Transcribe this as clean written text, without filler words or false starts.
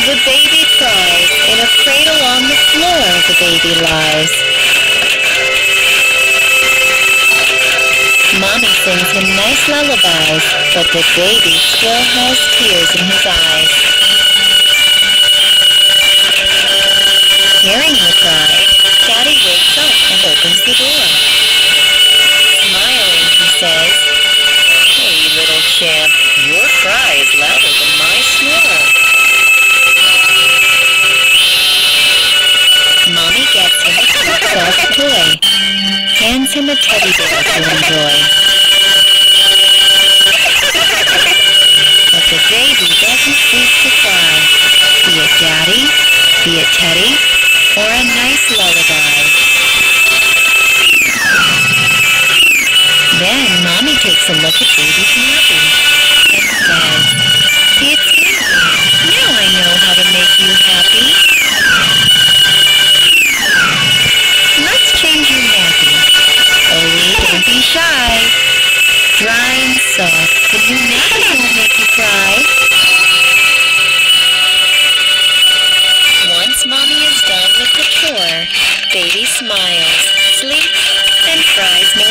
The baby cries. In a cradle on the floor, the baby lies. Mommy sings him nice lullabies, but the baby still has tears in his eyes. Hearing the cry, Daddy wakes up and opens the door. Smiling, he says, "Hey, little champ, your cry is louder than my snore." Mommy gets him a cute soft toy, hands him a teddy bear to enjoy. But the baby doesn't cease to cry, be it Daddy, be it Teddy, or a nice lullaby. Then Mommy takes a look at baby's nappy and says, "It's easy. Now I know how to make you happy. Let's change your nappy. Oh, don't be shy. Dry and soft. The new nappy won't make you cry." Once Mommy is done with the chore, baby smiles, sleeps, and cries no